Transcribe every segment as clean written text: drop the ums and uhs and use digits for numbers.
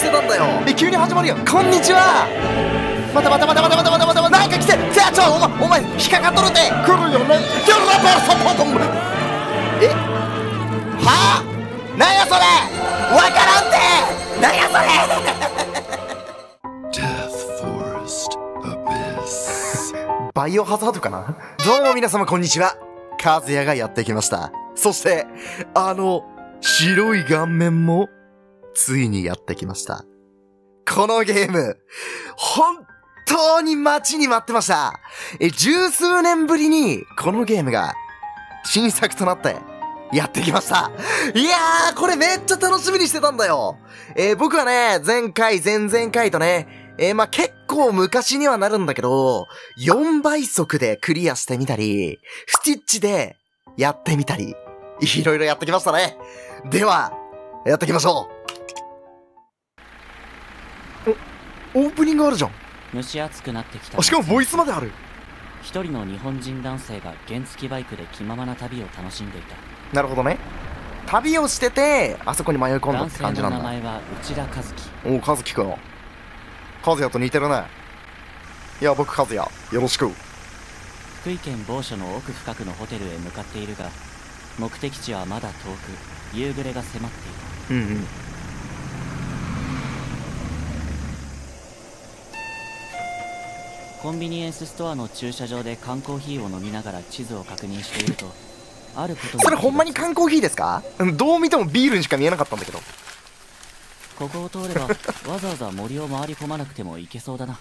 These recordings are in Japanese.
してたんだよ。急に始まるよ。こんにちは。待て待て待て待て待て待て待て、なんか来て。お前引っかかっとるって。来るよね。はあ、なんやそれ、わからんって。なんやそれ。バイオハザードかな。どうも皆様こんにちは。カズヤがやってきました。そして白い顔面もついにやってきました。このゲーム本当に待ちに待ってました。十数年ぶりにこのゲームが新作となってやってきました。いやー、これめっちゃ楽しみにしてたんだよ。僕はね、前回前々回とね、結構昔にはなるんだけど、4倍速でクリアしてみたり、スティッチでやってみたり、いろいろやってきましたね。では、やっていきましょう。オープニングあるじゃん。 蒸し暑くなってきた。 しかもボイスまである。 一人の日本人男性が原付バイクで気ままな旅を楽しんでいた。 なるほどね。旅をしてて、あそこに迷い込んだって感じなんだ。 男性の名前は内田和樹。 おう、和樹くん。和也と似てるね。いや、僕和也。よろしく。 福井県某所の奥深くのホテルへ向かっているが、目的地はまだ遠く、夕暮れが迫っている。コンビニエンスストアの駐車場で缶コーヒーを飲みながら地図を確認していると、あることに。 それほんまに缶コーヒーですか？どう見てもビールにしか見えなかったんだけど。 ここを通ればわざわざ森を回り込まなくても行けそうだな。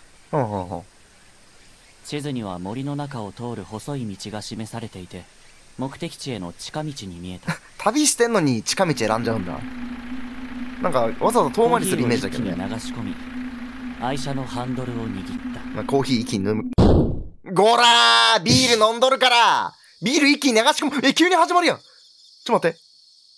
地図には森の中を通る細い道が示されていて、目的地への近道に見えた。 旅してんのに近道選んじゃうんだ。なんかわざわざ遠回りするイメージだけどね。 コーヒーを一気に流し込み、愛車のハンドルを握った。 コーヒー一気に飲む。ごらー、ビール飲んどるから、ビール一気に流し込む。急に始まるやん。ちょっと待って。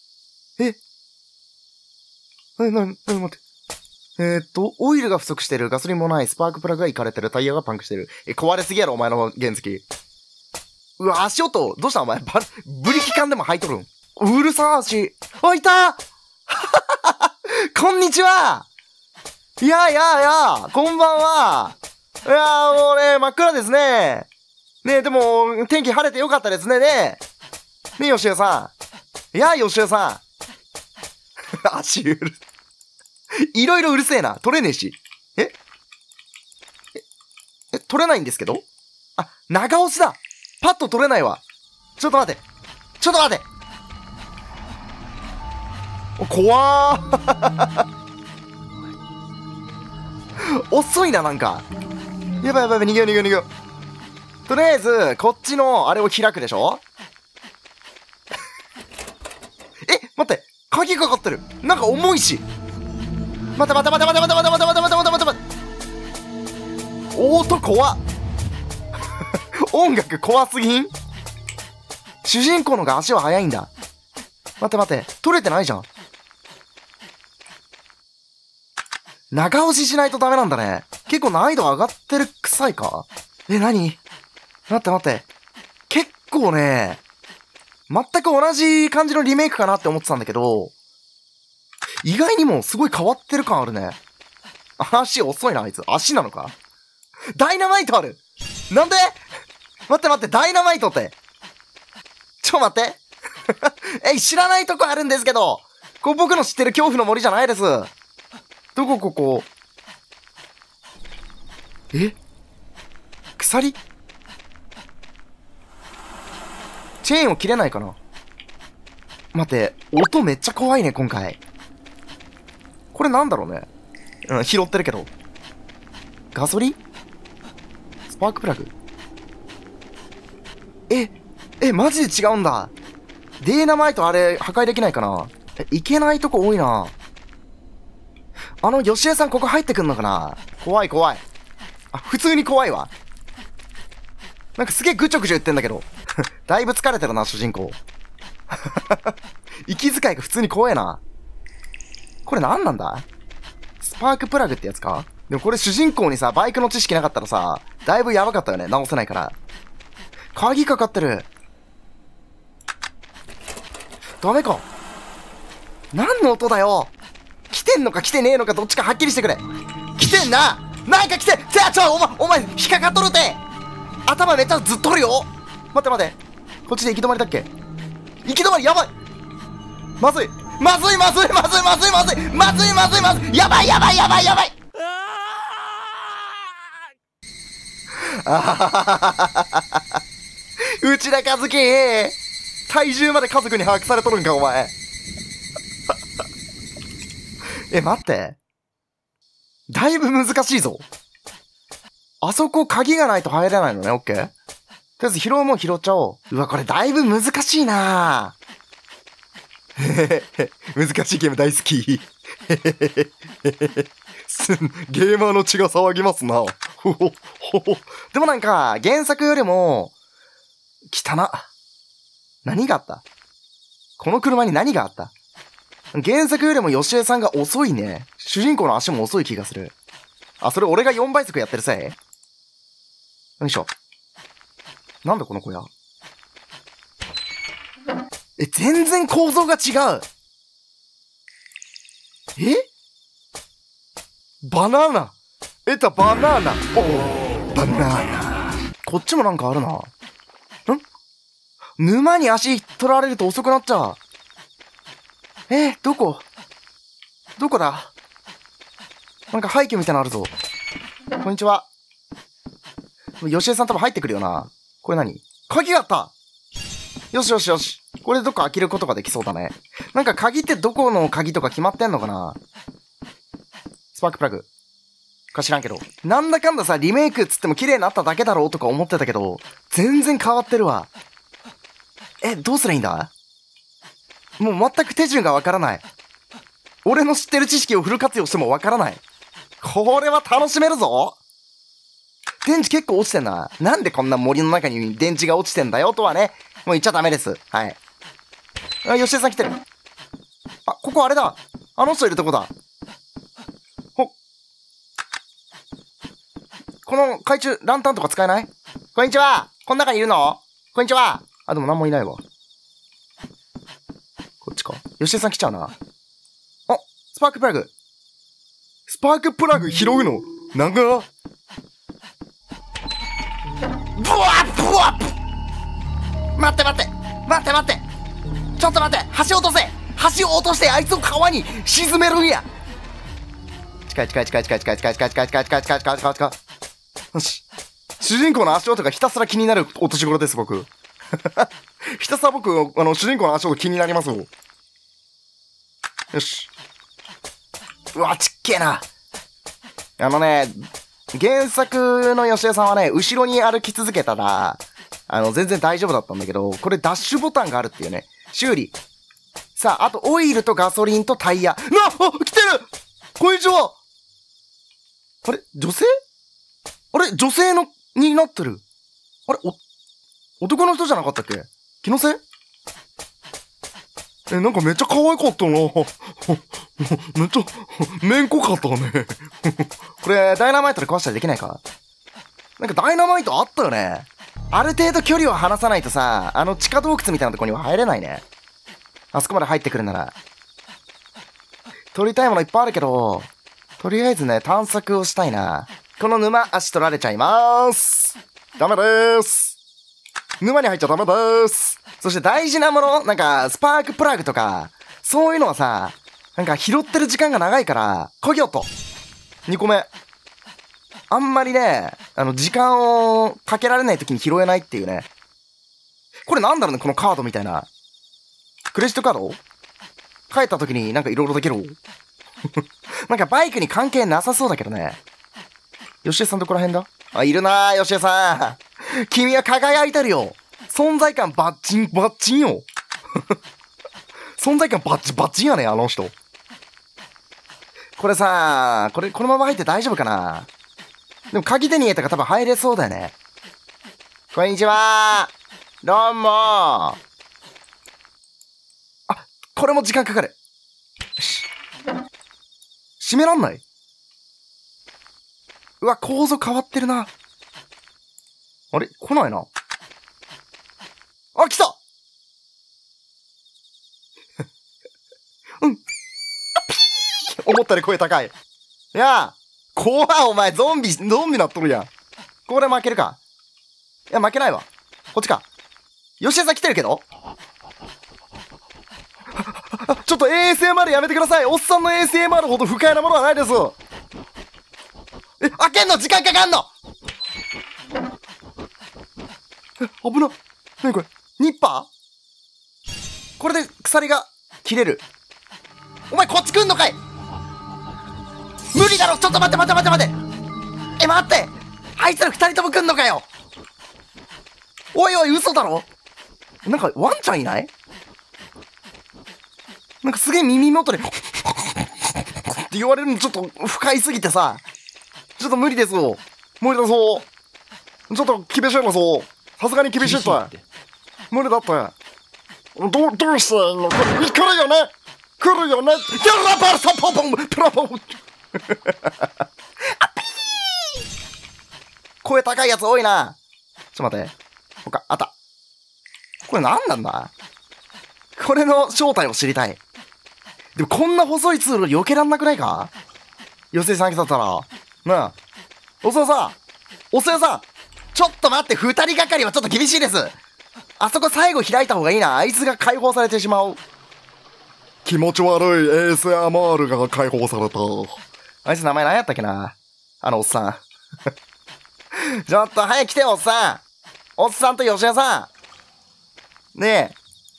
待って。オイルが不足してる、ガソリンもない、スパークプラグがいかれてる、タイヤがパンクしてる。壊れすぎやろ、お前の原付。うわ、足音、どうしたお前、ブリキ缶でも履いとるん。うるさー足。あ、いたこんにちは。いや、こんばんは。いやー、もうね、真っ暗ですね。ね、でも、天気晴れてよかったですね、ね吉代さん。いや、吉代さん。足いろいろうるせえな。取れねえし。取れないんですけど？あ、長押しだ。パッと取れないわ。ちょっと待って。怖ー。遅いな、なんか。やばい、逃げよう。とりあえず、こっちの、あれを開くでしょ？待って。鍵かかってる。なんか重いし。待って。音怖っ。音楽怖すぎん？主人公のが足は速いんだ。待って。取れてないじゃん。長押ししないとダメなんだね。結構難易度上がってる臭いか？何？待って。結構ね、全く同じ感じのリメイクかなって思ってたんだけど、意外にもすごい変わってる感あるね。足遅いな、あいつ。足なのか？ダイナマイトある！なんで？待って、ダイナマイトって。ちょ、待って。知らないとこあるんですけど、これ僕の知ってる恐怖の森じゃないです。どこ、ここ。鎖？チェーンを切れないかな？待って、音めっちゃ怖いね、今回。これなんだろうね。拾ってるけど。ガソリン？スパークプラグ？マジで違うんだ。デーナマイトあれ破壊できないかな？いけないとこ多いな。吉江さんここ入ってくんのかな？怖い。あ、普通に怖いわ。なんかすげえぐちょ言ってんだけど。だいぶ疲れてるな、主人公。息遣いが普通に怖えな。これなんなんだ？スパークプラグってやつか？でもこれ主人公にさ、バイクの知識なかったらさ、だいぶやばかったよね。直せないから。鍵かかってる。ダメか。何の音だよ。来ててんのか来てねえのかどっちかはっきりしてくれ。来てんな。なんか来て、お前、引っかかっとるて。頭めっちゃずっとるよ。待って待って。こっちで行き止まりだっけ？行き止まりやばい。まずい。まずい。やばい。あははは。内田和樹、体重まで家族に把握されとるんか、お前。待って。だいぶ難しいぞ。あそこ鍵がないと入れないのね、オッケー？とりあえず拾うもん拾っちゃおう。うわ、これだいぶ難しいなぁ。難しいゲーム大好き。ゲーマーの血が騒ぎますな。でもなんか、原作よりも、汚な。何があった？この車に何があった？原作よりも吉江さんが遅いね。主人公の足も遅い気がする。あ、それ俺が4倍速やってるせい？よいしょ。なんだこの小屋。全然構造が違う。バナナ。バナナ。バナナ。こっちもなんかあるな。沼に足取られると遅くなっちゃう。どこだ？なんか廃墟みたいなのあるぞ。こんにちは。吉江さん多分入ってくるよな。これ何？鍵があった！よし。これでどっか開けることができそうだね。なんか鍵ってどこの鍵とか決まってんのかな？スパークプラグ。か知らんけど。なんだかんださ、リメイクっつっても綺麗になっただけだろうとか思ってたけど、全然変わってるわ。どうすりゃいいんだ？もう全く手順がわからない。俺の知ってる知識をフル活用してもわからない。これは楽しめるぞ。電池結構落ちてんな。なんでこんな森の中に電池が落ちてんだよとはね。もう言っちゃダメです。はい。吉江さん来てる。ここあれだ。あの人いるとこだ。この懐中、ランタンとか使えない？こんにちは。この中にいるの？こんにちは。でも何もいないわ。こっちか。吉江さん来ちゃうな。スパークプラグ。スパークプラグ拾うの？なんかブワッ待ってちょっと待って橋落とせ。橋を落としてあいつを川に沈めるんや。近い。よし。主人公の足音がひたすら気になるお年頃です、僕。ひたすら僕、主人公の足音気になりますよ。よし。うわ、ちっけえな。原作の吉江さんはね、後ろに歩き続けたら、全然大丈夫だったんだけど、これダッシュボタンがあるっていうね。修理。さあ、あとオイルとガソリンとタイヤ。来てる！こんにちは！あれ女性？女性になってる。男の人じゃなかったっけ？気のせい？なんかめっちゃ可愛かったな。めっちゃ、めんこかったね。これ、ダイナマイトで壊したりできないか？なんかダイナマイトあったよね。ある程度距離を離さないとさ、地下洞窟みたいなとこには入れないね。あそこまで入ってくるなら。取りたいものいっぱいあるけど、とりあえずね、探索をしたいな。この沼、足取られちゃいまーす。ダメでーす。沼に入っちゃダメでーす。そして大事なもの、なんか、スパークプラグとか、そういうのはさ、なんか拾ってる時間が長いから、こぎよと。2個目。あんまりね、時間をかけられない時に拾えないっていうね。これなんだろうね、このカードみたいな。クレジットカード？帰った時になんか色々できる。なんかバイクに関係なさそうだけどね。吉江さんどこら辺だ？いるなー、吉江さん。君は輝いてるよ。存在感バッチンよ。存在感バッチンやね、あの人。これさ、このまま入って大丈夫かな？でも鍵手に入れたから多分入れそうだよね。こんにちはー。どうもー。これも時間かかる。よし。閉めらんない？うわ、構造変わってるな。あれ？来ないな。来たうん。 思ったより声高い。いやー、怖い、お前、ゾンビなっとるやん。これ負けるか。いや、負けないわ。こっちか。吉江さん来てるけどちょっと ASMR やめてください。おっさんの ASMR ほど不快なものはないです。開けんの時間かかんの危な。なにこれニッパーこれで鎖が切れる。お前こっち来んのかい。無理だろ。ちょっと待って。待ってあいつら二人とも来んのかよ。おいおい、嘘だろ。なんかワンちゃんいない？なんかすげえ耳元でって言われるのちょっと不快すぎてさ、ちょっと無理ですよ。無理だぞ。ちょっと厳しいなぞ。さすがに厳しいって。無理だって。どうしてんの？来るよね。パラサポポンプラポン。あっぴー。声高いやつ多いな。ちょっと待って。あった。これ何なんだ？これの正体を知りたい。でもこんな細い通路避けらんなくないか？吉井さん来たったら。なあ。お世話さんちょっと待って、二人がかりはちょっと厳しいです。あそこ最後開いた方がいいな。あいつが解放されてしまう。気持ち悪い ASMR が解放された。あいつ名前何やったっけな？おっさん。ちょっと早く来てよ、おっさん。おっさんと吉田さん。ねえ。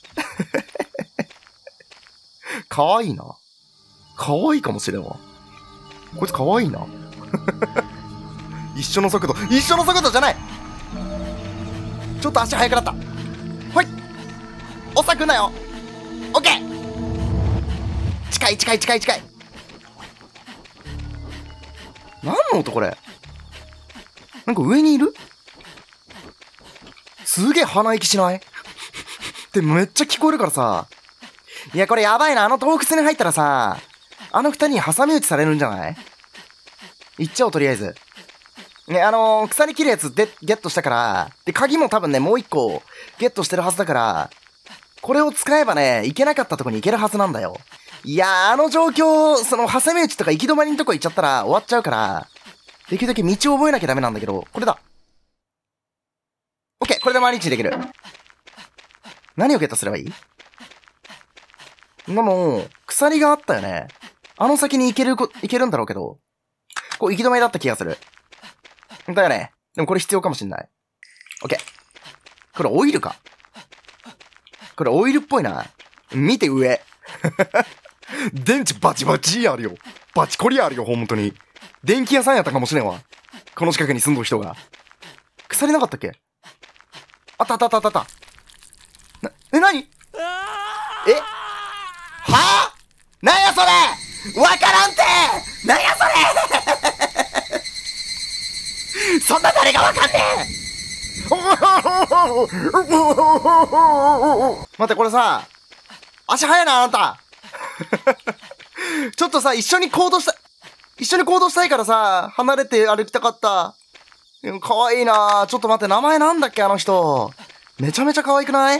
かわいいな。かわいいかもしれんわ。こいつかわいいな。一緒の速度じゃない。ちょっと足速くなった。ほい。おっさん来んなよ。オッケー。近い。何の音これ。なんか上にいる？すげえ鼻息しない？ってめっちゃ聞こえるからさ。いや、これやばいな。洞窟に入ったらさ、二人に挟み撃ちされるんじゃない？行っちゃおう、とりあえず。ね、鎖切るやつでゲットしたから、で、鍵も多分ね、もう一個ゲットしてるはずだから、これを使えばね、行けなかったとこに行けるはずなんだよ。いやー、状況、その、挟み撃ちとか行き止まりのとこ行っちゃったら終わっちゃうから、できるだけ道を覚えなきゃダメなんだけど、これだ。オッケー、これで毎日できる。何をゲットすればいい？でも、鎖があったよね。先に行けるんだろうけど、こう行き止まりだった気がする。だよね。でもこれ必要かもしんない。オッケー。これオイルか。これオイルっぽいな。見て上。電池バチバチあるよ。バチコリあるよ、ほんとに。電気屋さんやったかもしれんわ。この近くに住んどる人が。鎖なかったっけ？あった。何？はぁ？なんやそれ！わからんて！なんやそれ！そんな誰がわかんねえ！待って、これさ、足早いな、あなた。ちょっとさ、一緒に行動したいからさ、離れて歩きたかった。かわいいな。ちょっと待って、名前なんだっけ、あの人。めちゃめちゃ可愛くない？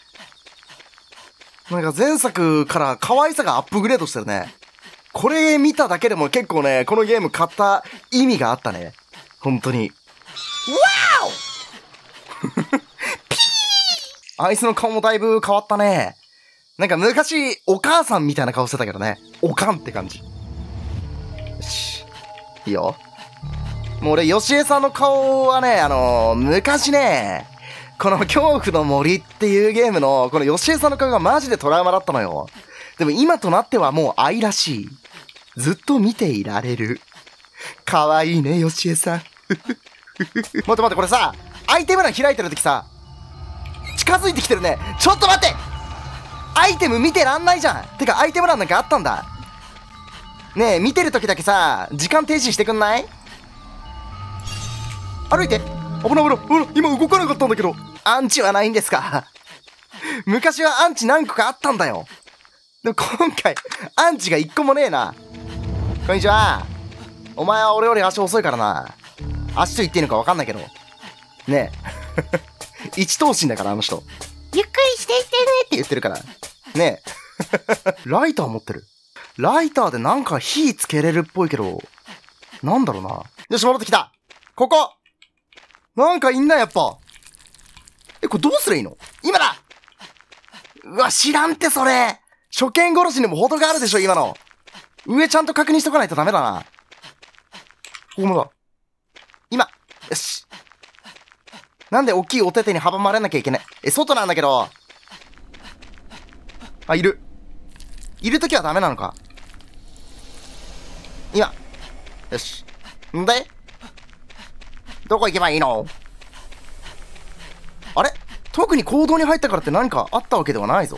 なんか前作から可愛さがアップグレードしてるね。これ見ただけでも結構ね、このゲーム買った意味があったね。本当に。わおピーあいつの顔もだいぶ変わったね。なんか昔、お母さんみたいな顔してたけどね。おかんって感じ。よし。いいよ。もう俺、ヨシエさんの顔はね、昔ね、この恐怖の森っていうゲームの、このヨシエさんの顔がマジでトラウマだったのよ。でも今となってはもう愛らしい。ずっと見ていられる。かわいいね、ヨシエさん。待って、これさ、アイテム欄開いてるときさ、近づいてきてるね。ちょっと待って！アイテム見てらんないじゃん。てか、アイテム欄なんかあったんだ。ねえ、見てるときだけさ、時間停止してくんない？歩いて。危ない。今動かなかったんだけど。アンチはないんですか？昔はアンチ何個かあったんだよ。でも今回、アンチが1個もねえな。こんにちは。お前は俺より足遅いからな。足と言っていいのか分かんないけど。ねえ。一等身だから、あの人。ゆっくりしていってねって言ってるから。ねえ。ライター持ってる。 ライターでなんか火つけれるっぽいけど、なんだろうな。よし、戻ってきた。ここなんかいんな、やっぱ。これどうすりゃいいの？今だ！うわ、知らんってそれ。初見殺しにも程があるでしょ、今の。上ちゃんと確認しとかないとダメだな。ここもだ。今。よし。なんで大きいお手手に阻まれなきゃいけない。外なんだけど。あ、いる。いるときはダメなのか。今。よし。んでどこ行けばいいの？あれ？特に行動に入ったからって何かあったわけではないぞ。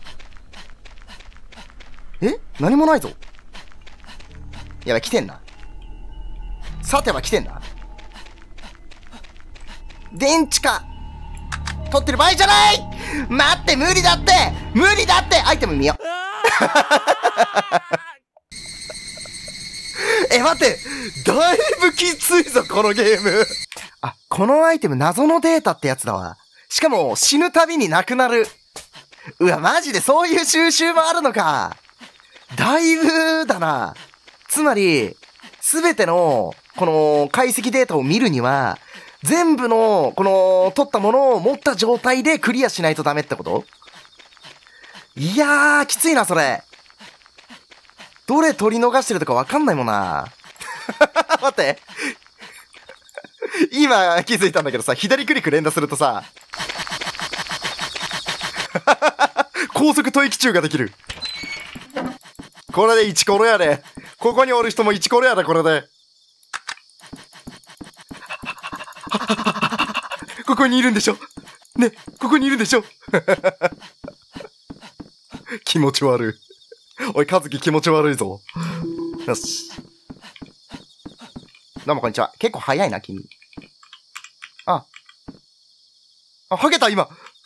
何もないぞ。やばい、来てんな。さては来てんな。電池か。取ってる場合じゃない！待って、無理だって無理だって！アイテム見よう。待って、だいぶきついぞ、このゲーム。あ、このアイテム謎のデータってやつだわ。しかも、死ぬたびになくなる。うわ、マジでそういう収集もあるのか。だいぶだな。つまり、すべての、この、解析データを見るには、全部の、この、取ったものを持った状態でクリアしないとダメってこと？いやー、きついな、それ。どれ取り逃してるとかわかんないもんな。待って。今気づいたんだけどさ、左クリック連打するとさ、高速吐息中ができる。これで1コロやで。ここにおる人も1コロやで、これで。ここにいるんでしょね、ここにいるんでしょ気持ち悪い。おい、和樹気持ち悪いぞ。よし。どうもこんにちは。結構早いな、君。あ、ハゲた、今。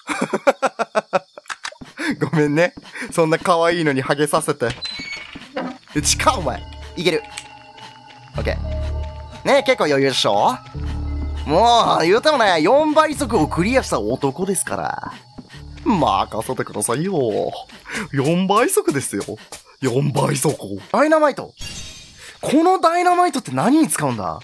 ごめんね。そんな可愛いのにハゲさせて。近っ、お前。いける。オッケー。ねえ、結構余裕でしょ？もう、言うてもね、4倍速をクリアした男ですから。任せてくださいよ。4倍速ですよ。4倍速。ダイナマイト。このダイナマイトって何に使うんだ？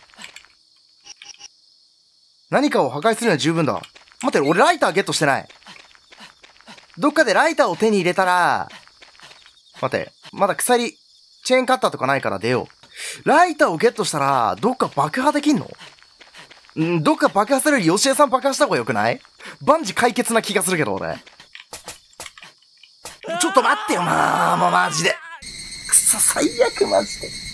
何かを破壊するには十分だ。待って、俺ライターゲットしてない。どっかでライターを手に入れたら、待って、まだ鎖、チェーンカッターとかないから出よう。ライターをゲットしたら、どっか爆破できんの？どっか爆破するより吉江さん爆破した方がよくない？万事解決な気がするけど、俺。ちょっと待ってよなー、もうマジで。くそ、最悪、マジで。